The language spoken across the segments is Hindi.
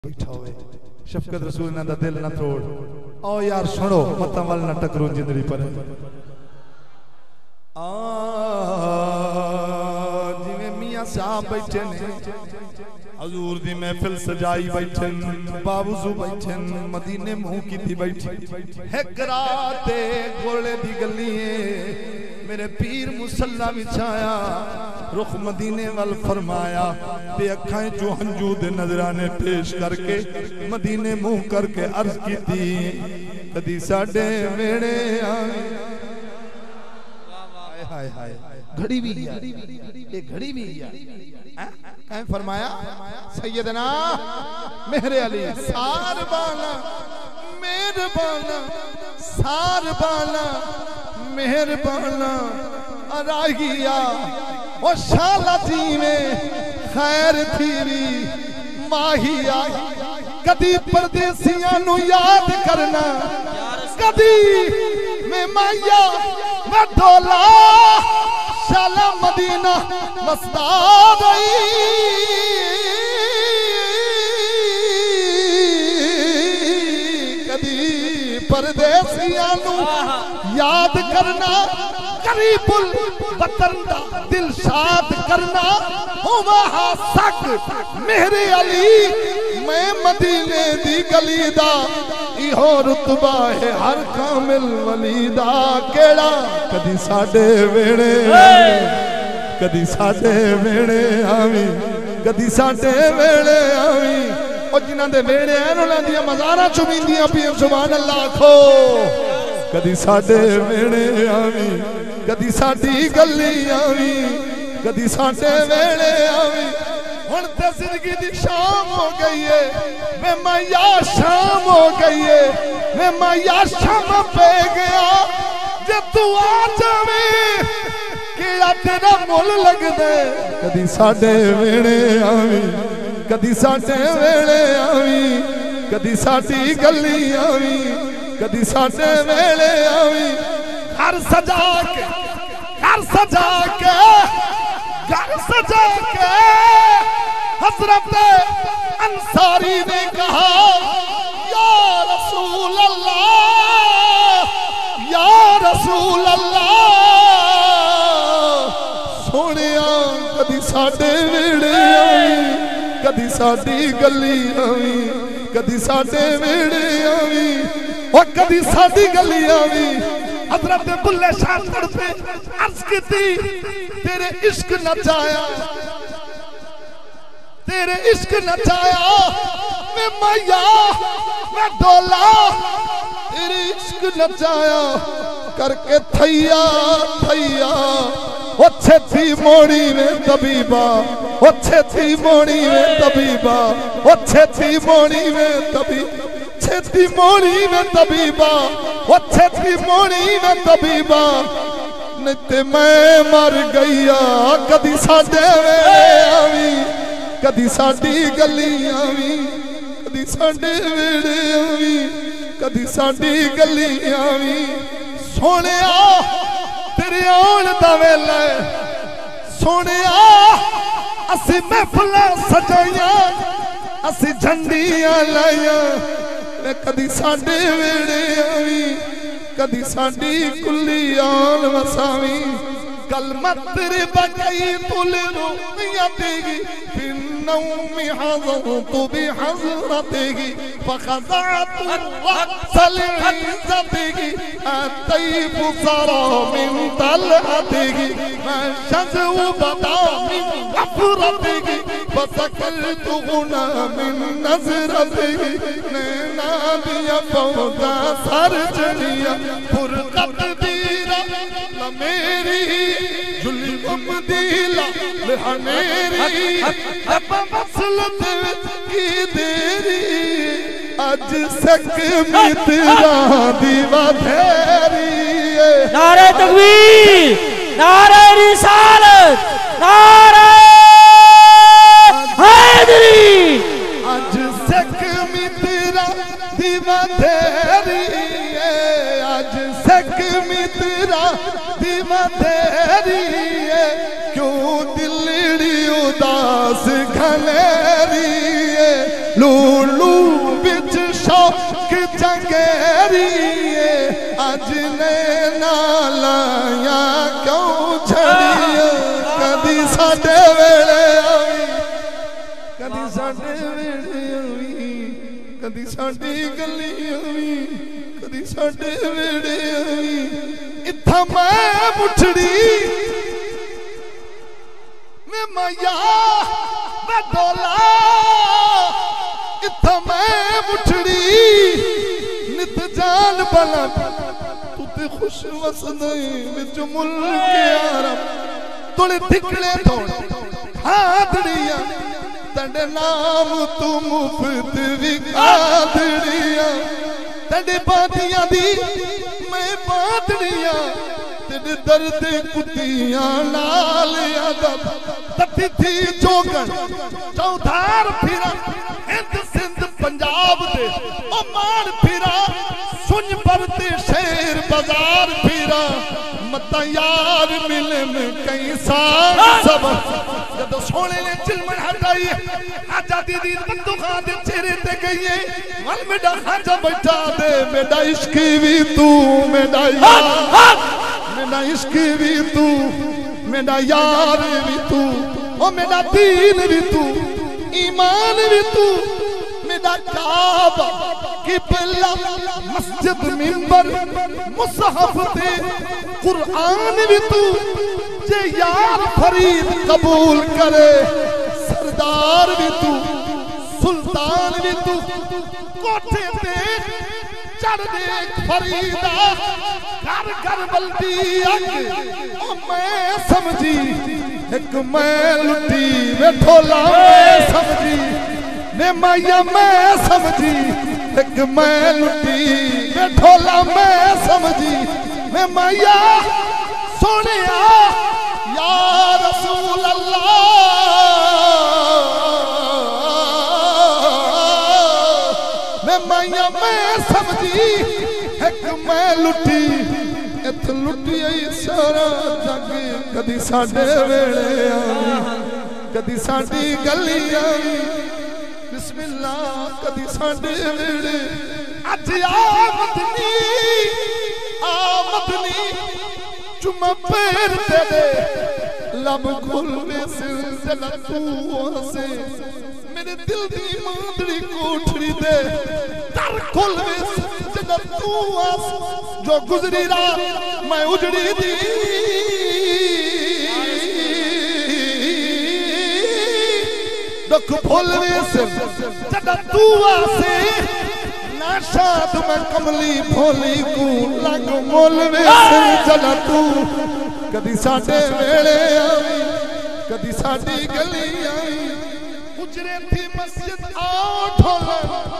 बैठा हुए शफकत रसूल ना दा दिल ना तोड़ आओ यार सुनो मता वाल ना टकरो जिंदड़ी पर जिवें मियां साहब बैठे ने हजूर दी महफिल सजाई बैठे बावजू बैठे मदीने मुंह कीती बैठी एक रात गोले दी गली मेरे पीर मुसल्ला बिछाया रुख मदीने वाल फरमाया ते अखां चो हंजू दे नजराने पेश करके मदीने मुंह करके अर्ज कीती कदी साडे वेड़े हाय हाय घड़ी भी है ये घड़ी भी है कहीं फरमाया सैयदना मेहरे अली सारबाना मेहरबाना सारबाना मेहरबाना रागिया ओ शाला जी में खैर थीरी माहिया कदी परदेसियां नु याद करना कदी मैं माया मैं डोला शाला मदीना मस्ता गई कदी परदेसियां नु याद करना करीबुल वतन दा दिल शाद करना हो वहा सक मेरे अली मैं मदीने दी गली दा इहो रुतबा है हर कामिल वली दा केड़ा कदी साडे वेणे कदी साडे वेणे आवी कदी साडे वेणे आवी ओ जिन्हां दे वेणे हैं उन्हां दी मज़ारां चुमींदियां पिया सुभान अल्लाह आखो कदी साडे वेणे आवी कदी साडी गली आवी कदी साडे वेणे आवी हुण ते जिंदगी दी शाम हो गई है मैं माया शाम हो गई है मैं माया शाम पे गया जे तू आ जावे केड़ा तेरा मुल लगदे कदी साडे वेणे आवी कदी साडे वेणे आवी कदी साडी गली आवी कदी साडे वेणे आवी घर सजा के हजरत अंसारी ने कहा या रसूल अल्लाह सोनिया कदी साडे वेड़े आई कदी साडी गली आई कदी साडे वेड़े आई और कदी साडी गली आई हजरत बुल्ले शाह तड़पे अर्ज कीती तेरे इश्क नचाया मैं माया मैं डोला तेरे इश्क नचाया करके थैया अच्छे थी मोड़ी में तबीबा अच्छे थी मोड़ी में तबीबा अच्छे थी मोड़ी में तबीबा छेती मोड़ी में तबीबा अच्छे थी मोड़ी में तबीबा नहीं ते मैं मर गईया कदी साडे वेड़े आवी कदी साडी गली आवी कदी साडे वेड़े आवी कदी साडी गली आवी सोनिया तेरे आउण दा वेला सोनिया असी महफिलां सजाइयां असी झंडियां लाइयां कदी साडे वेड़े आवी कदी साडी कुल्ली आन वसावी कलमत तेरे बगई तुल रुया देगी फिर नौमी हज़रत बिहज़रतिही फखज़अत वसल इज़्ज़तिही अतैब सरा मिन तलअतिही मैं शज़उ बदा मिन गफ़रतिही फसकलत गुना मिन नज़रतिही नैना दिया पौधा सरजनिया फुरकत दीरा मेरी जुल्म दीला मेरी मसलत की देरी अज सक मित्रा दीवा धेरी नारे तकबीर नारे रिसालत नारे हैदरी अज सक मित्रा दीवा धेरी अज सक मित्रा दीवा धेरी क्यों दिलड़ी उदास घनेरी लूलू बिच शौक चंगेरी अज ने नालाया क्यों छड़िया कदी साडे वेले आई कदी साडे वेले आई कदी साडी गली आई कदी साडे वेले आई इत्था मैं मुठड़ी मैं माया मैं डोला इत्था मैं मुठड़ी नित जान बला तू ते खुश वस नहीं विच मुल्क आरम तोड़े दिखले थोड़े हादड़िया तेरे नाम तू मुफ्त विकादड़िया तेरे बादियां दी मैं बादड़िया तेरे दर्द कुतियां नाल अदब तती थी जोगन चौधार फिरा हिंद सिंध पंजाब दे ओ मान फिरा सुन परते शहर बाजार फिरा मत यार मिले में कई साल सब जब सोने ने चिलमन हटाई आजादी दी बंदूक खान दे चेहरे ते गई वल मेरा खाजा बैठा दे मेरा इश्क भी तू मेरा यार मेरा इश्क भी तू मेरा यार भी तू ओ मेरा दीन भी तू ईमान भी तू मेरा काबा किबला मस्जिद मिंबर मुसहफ दे कुरान भी तू जे यार फरीद कबूल करे सरदार भी तू सुल्तान भी तू कोठे पे चढ़ दे फरीदा घर घर बल्दी अग ओ मैं समझी एक मैं लुटी वे ठोला मैं समझी ने माया मैं समझी एक मैं लुटी वे ठोला मैं समझी मैं माया सोने या रसूल अल्लाह मैं माया मैं समझी एक मैं लुटी इत लुटी सारा जग कदी साडे वेले आई कदी साडी गली आई बिस्मिल्लाह कदी साडे वेले अज आमदनी चुमा पैर तेरे लब खुलवे सिर जला तू हसे मेरे दिल दी मांदड़ी कोठड़ी दे दर खुलवे सिर जला तू हस जो गुजरी रात मैं उजड़ी दी दुख भुलवे सिर जला तू हसे ना शाद मैं कमली भोली को लग मोलवे सिर जला तू कदी साडे वेले आई कदी साडी गली आई हुजरे थी मस्जिद आओ ढोला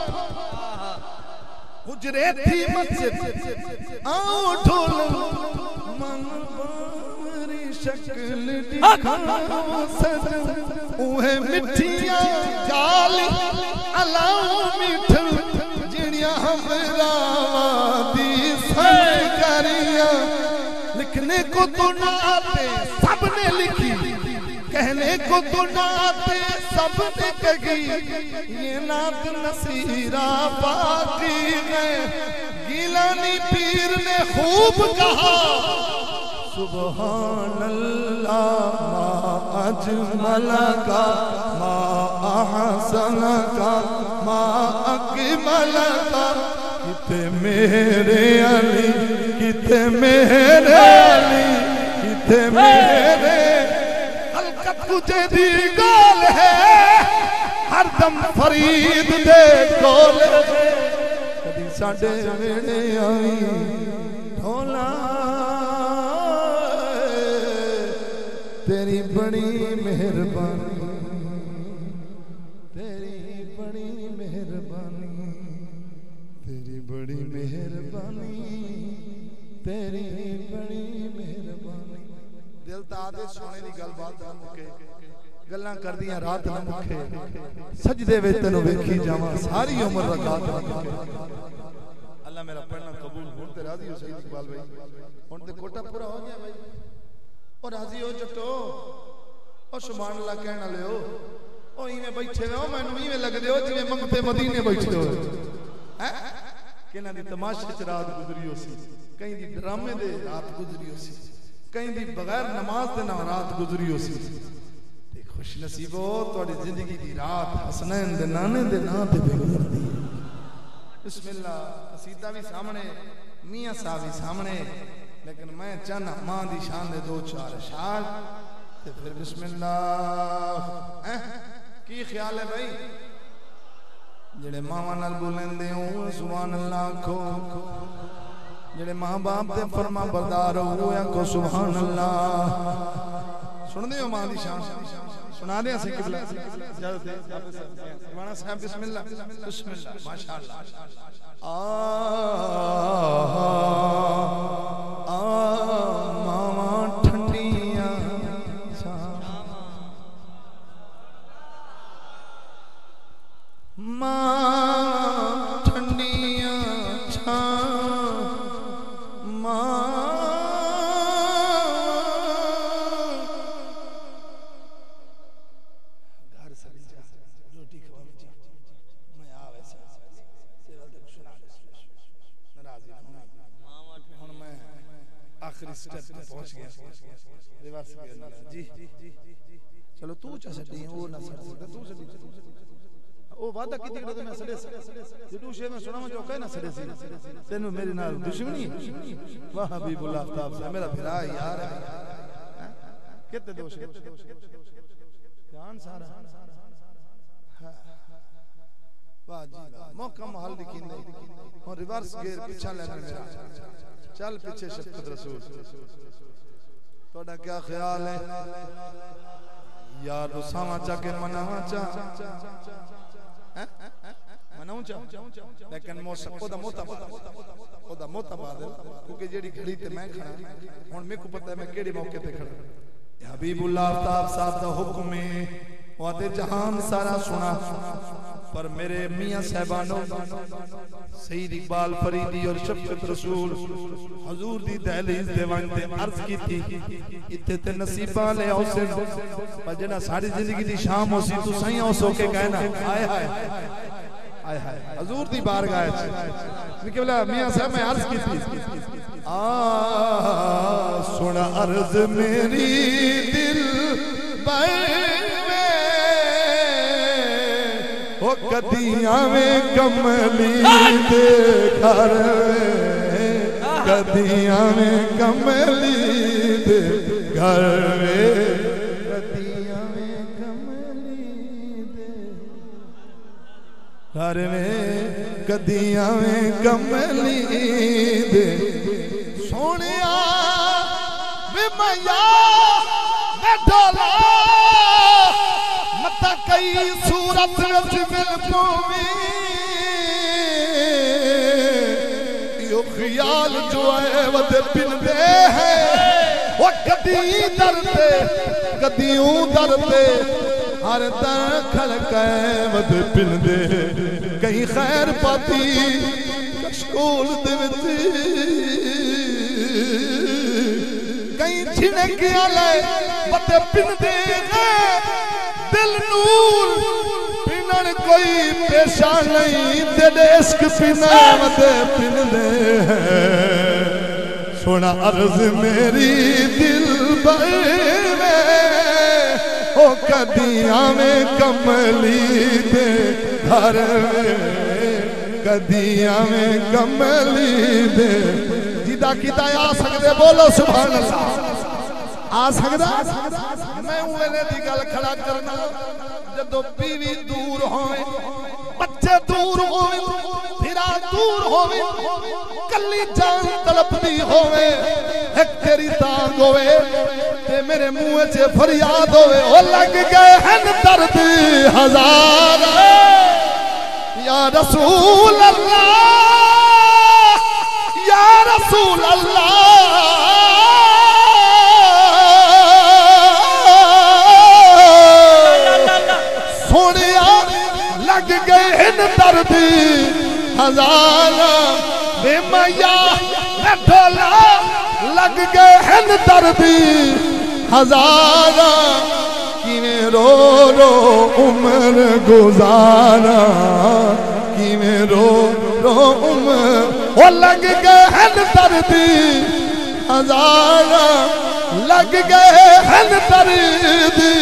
हुजरे थी मस्जिद आओ ढोला मन बावरी शक्ल दिखाओ सजन उहे मिठियां गाली अलाओ मिठल जिणियां हमरा दी सरकारियां लिखने को तो ना आते सबने लिखी कहने को तो ना आते सबने कही ये नात नसीरा बाकी है गिलानी पीर ने खूब कहा सुभान अल्लाह मा अजमल का मा अहसन का मा अकमल का किते मेरे अली किते मेरे अली किते मेरे हल्का तुझे दी गाल है हर दम फरीद दे कोल कदी साडे वेले आई ढोला तेरी बड़ी मेहरबानी तेरी बड़ी मेहरबानी तेरी बड़ी मेहरबानी तेरी बड़ी मेहरबानी दिल ता आदे सोने दी गलबात ना मुके गल्लां करदियां रात ना मुके सजदे विच तैनू वेखी जावां सारी उम्र रकात ना मुके अल्लाह मेरा पढ़ना कबूल हुन ते राजी हो सईद इकबाल भाई हुन ते कोटा पूरा हो गया भाई और राजी हो जटो और सुभान अल्लाह कहना लियो ओ ओ इवें बैठे हो मैनू इवें लगदे हो जिवें मंगते मदीने बैठे हो हैं किना दी तमाशे च रात गुजरी हो सी कहीं दी ड्रामे दे रात गुजरी हो सी कहीं दी बगैर नमाज दे ना रात गुजरी हो सी ते खुश नसीबो तोड़ी जिंदगी दी रात हसनैन दे नाने दे नाम ते गुजरदी है बिस्मिल्लाह कसीदा भी सामने मियां साहब भी सामने लेकिन मैं चाहना मां दी शान दे दो चार अशार ते फिर बिस्मिल्लाह की ख्याल है भाई जेड़े मावा नाल बोलेंदे हो सुभान अल्लाह को जेड़े मां बाप दे फरमा बरदार हो आखो सुभान अल्लाह सुनदे हो मां दी शान सुना दे असी किबला इजाजत है माना साहब बिस्मिल्लाह बिस्मिल्लाह माशाअल्लाह मामा ठंडियां मां ठंडियां छा आखिरी स्टेप पे पहुंच गया रिवर्स करना जी चलो तू चा सदी वो ना सद तू सदी ओ वादा किते तो मैं सदे जदू शे में सुना जो कह ना सदे सी तेनु मेरी नाल दुश्मनी वाह हबीबुल्लाह आफ्ताब साहब मेरा फिरा यार है कितने दोष है जान सारा वाह जी मौका महल दिखिंदे और रिवर्स गियर पीछा लेना मेरा चल पीछे शफकत रसूल तोड़ा क्या ख्याल है यार रुसावा चा के मनावा चा मनाऊं चा लेकिन ओदा मोता बाद क्योंकि जेड़ी घड़ी ते मैं खड़ा हुन मेरे को पता है मैं केड़े मौके पे खड़ा हबीबुल्लाह आफ्ताब साहब दा हुक्म है वादे जहान सारा सुना पर मेरे मियां साहबानो सईद इकबाल फरीदी और शफकत रसूल हुजूर दी दहलीज दे वंदे अर्ज की थी इत्थे ते नसीबा ले औसे पर जेना सारी जिंदगी दी शाम होसी तू सही औसो के कहना हाय हाय हाय हाय हुजूर दी बारगाह च निकला मियां साहब मैं अर्ज की थी सुन अर्ज मेरी दिल ओ कदियां में कमली दे घर कदियां में कमली दे घर कदियां में कमली दे घर में कदियां में कमली दे सोनिया वे मैया वे ढोला मता कई सूरत विच मिल पवी यो ख्याल जो है वद पिंदे है वो कदी दरते कदियों दरते हर दर खड़के वद पिंदे कहीं खैर पाती कशकोल दे विच कहीं छिड़क आले वद पिंदे दिल नूर पिनन कोई पेशा नहीं तेरे इश्क पिना मते पिनदे सोना अर्ज मेरी दिल भर में ओ कदियां में कमली दे घर में कदियां में कमली दे जिदा किता आ सकदे बोलो सुभान अल्लाह आ सकदा मैं वेले दी गल खड़ा करना जदों बीवी दूर होवे बच्चे दूर होवे फिरा दूर होवे कल्ली जान तड़पदी होवे एक तेरी तांग होवे ते मेरे मुंह च फरियाद होवे ओ लग गए हैं दर्द हजार या रसूल अल्लाह या रसूल अल्लाह लग गए इन दर्द हजार बेमैया ढोला लग गए इन दर्द हजार किवें रो रो उम्र गुजारा किवें रो रो उम्र ओ लग गए हैं दर्दी हजारा लग गए हैं दर्दी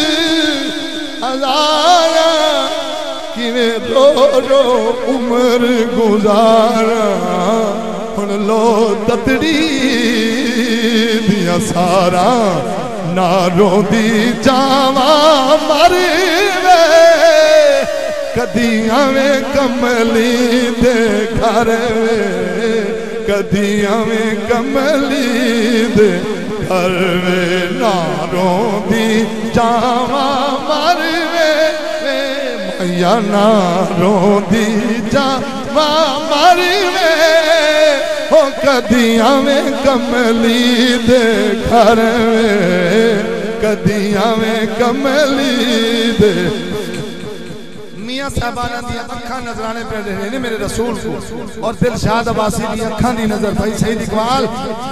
हजारा किवें रो रो उम्र गुजारा हुण लो ततड़ी दिया सारा ना रोंदी जावा मर वे कदी आवें कमली दे घर वे कदी आवें कमली दे घर वे ना रोंदी जावा मर वे मैया ना रोंदी जावा मर वे ओ कदी आवें कमली दे घर में कदी आवें कमली दे मियां साहबाना दी अखां नजराने पे रहे ने मेरे रसूल को और दिलशाद अब्बासी दी अखां दी नजर भाई सईद इकबाल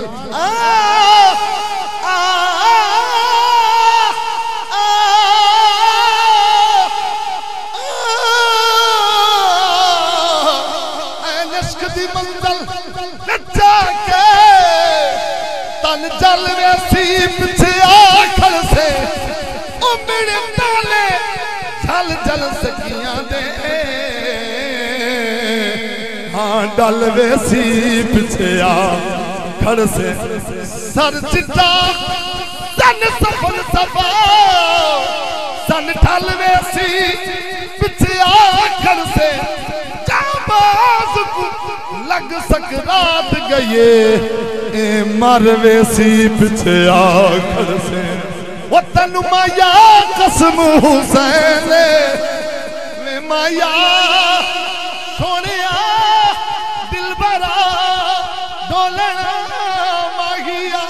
तन जल वैसी पीछे आखर से ओ मेरे ताले जल जल सकियां दे हाँ डल वैसी पीछे आखर से सर चिट्टा सन सफल सफा सन ढल वैसी पीछे आखर से जाबाज लग सकरात गए मर वैसी पीछे आखर से वो तन माया कसम हुसैन में माया सोने दिल बरा डोलना माहिया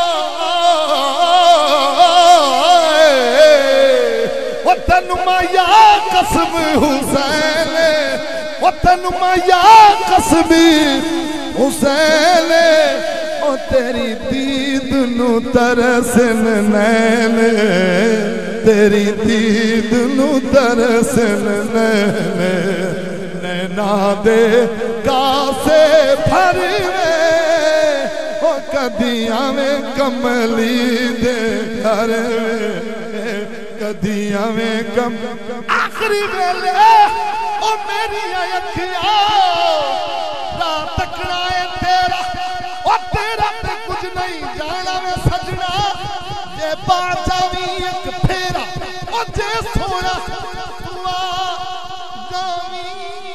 वो तन माया कसम हुसैन वो तन माया कसमी हुसैन ओ तेरी दीद नू तरसन नैन तेरी दीद नू तरसन नैन नैना दे कासे भर में ओ कदियां में कमली दे घर में कदियां में कम आखिरी वेले ओ मेरी अखियां रात तकना है तेरा ओ तेरा ते कुछ नहीं जाना मैं सजना जे बाजा भी एक फेरा ओ जे सोना तुआ गावी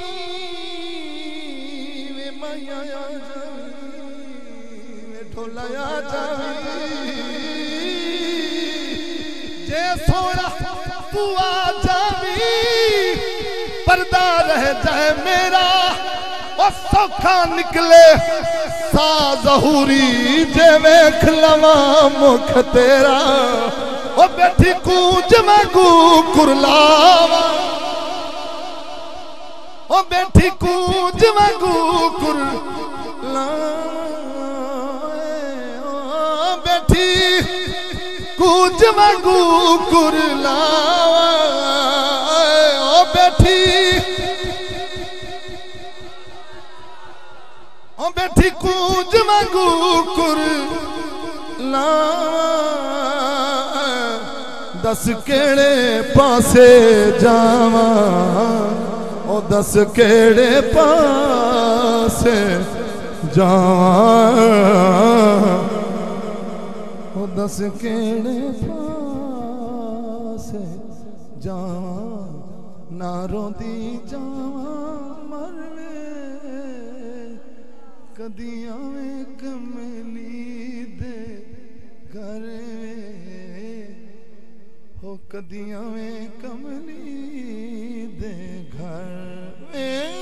वे माया जावी वे ढोलाया जावी जे सोना तुआ जावी पर्दा रह जाए मेरा और सौखा निकले सा जहूरी जे वेख लवा मुख तेरा ओ बैठी कूंज में गू कुरलावा ओ बैठी कूंज में गू कुरलावा ओ बैठी कूंज में गू कुरलावा ओ बैठी ओ बैठी कूंज मंगू कुरला दस केड़े पासे जावा ओ दस केड़े पासे जावा ओ दस केड़े पासे जावा ना रोंदी जावा मरवे कदियां में कमली दे घर हो कदियां में कमली दे घर में